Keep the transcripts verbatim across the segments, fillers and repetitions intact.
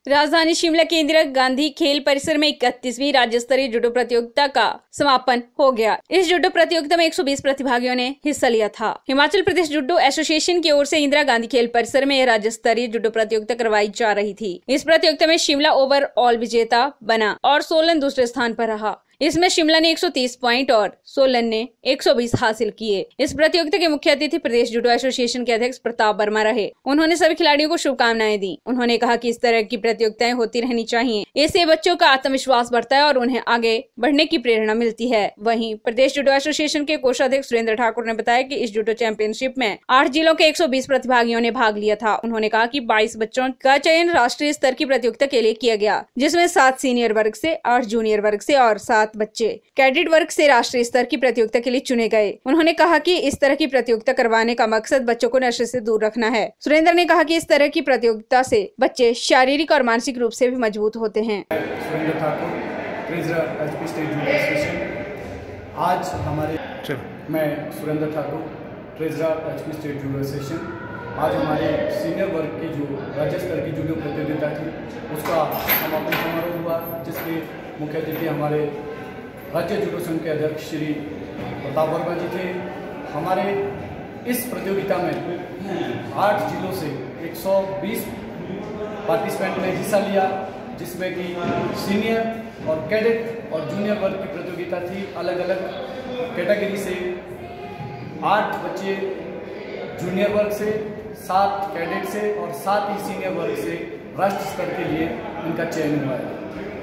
राजधानी शिमला के इंदिरा गांधी खेल परिसर में इकतीसवीं राज्य स्तरीय जूडो प्रतियोगिता का समापन हो गया। इस जूडो प्रतियोगिता में एक सौ बीस प्रतिभागियों ने हिस्सा लिया था। हिमाचल प्रदेश जूडो एसोसिएशन की ओर से इंदिरा गांधी खेल परिसर में राज्य स्तरीय जूडो प्रतियोगिता करवाई जा रही थी। इस प्रतियोगिता में शिमला ओवरऑल विजेता बना और सोलन दूसरे स्थान पर रहा। इसमें शिमला ने एक सौ तीस पॉइंट और सोलन ने एक सौ बीस हासिल किए। इस प्रतियोगिता के मुख्य अतिथि प्रदेश जूडो एसोसिएशन के अध्यक्ष प्रताप वर्मा रहे। उन्होंने सभी खिलाड़ियों को शुभकामनाएं दी। उन्होंने कहा कि इस तरह की प्रतियोगिताएं होती रहनी चाहिए। इससे बच्चों का आत्मविश्वास बढ़ता है और उन्हें आगे बढ़ने की प्रेरणा मिलती है। वहीं प्रदेश जूडो एसोसिएशन के कोषाध्यक्ष सुरेंद्र ठाकुर ने बताया कि इस जूडो चैंपियनशिप में आठ जिलों के एक सौ बीस प्रतिभागियों ने भाग लिया था। उन्होंने कहा कि बाईस बच्चों का चयन राष्ट्रीय स्तर की प्रतियोगिता के लिए किया गया, जिसमें सात सीनियर वर्ग से, आठ जूनियर वर्ग से और सात बच्चे कैडेट वर्ग से राष्ट्रीय स्तर की प्रतियोगिता के लिए चुने गए। उन्होंने कहा कि इस तरह की प्रतियोगिता करवाने का मकसद बच्चों को नशे से दूर रखना है। सुरेंद्र ने कहा कि इस तरह की प्रतियोगिता से बच्चे शारीरिक और मानसिक रूप से भी मजबूत होते हैं। Surender Thakur, treasurer HP state judo association. आज हमारे मैं Surender Thakur, treasurer HP state judo association. आज हमारे सीनियर वर्ग की जो राज्य स्तर की जूडो प्रतियोगिता थी उसका समापन समारोह हुआ, जिसके मुख्य अतिथि हमारे राज्य जूडो संघ के अध्यक्ष श्री प्रताप वर्मा जी थे। हमारे इस प्रतियोगिता में आठ जिलों से एक सौ बीस पार्टिसिपेंट ने हिस्सा लिया, जिसमें कि सीनियर और कैडेट और जूनियर वर्ग की प्रतियोगिता थी। अलग अलग कैटेगरी से आठ बच्चे जूनियर वर्ग से, सात कैडेट से और सात ही सीनियर वर्ग से राष्ट्रीय स्तर के लिए इनका चयन हुआ है।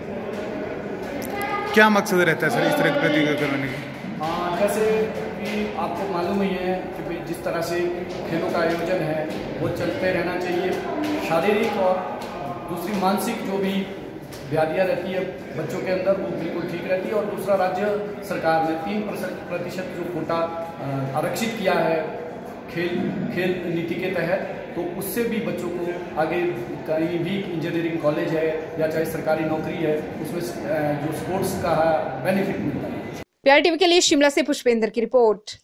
क्या मकसद रहता है सर इस तरह की प्रतियोगिता करवाने की? हाँ, जैसे कि आपको मालूम ही है कि जिस तरह से खेलों का आयोजन है वो चलते रहना चाहिए। शारीरिक और दूसरी मानसिक जो भी व्याधियाँ रहती है बच्चों के अंदर वो बिल्कुल ठीक रहती है। और दूसरा, राज्य सरकार ने तीन प्रतिशत जो कोटा आरक्षित किया है खेल खेल नीति के तहत, तो उससे भी बच्चों को आगे कहीं भी इंजीनियरिंग कॉलेज है या चाहे सरकारी नौकरी है उसमें जो स्पोर्ट्स का बेनिफिट मिलता है। पीआर टीवी के लिए शिमला से पुष्पेंद्र की रिपोर्ट।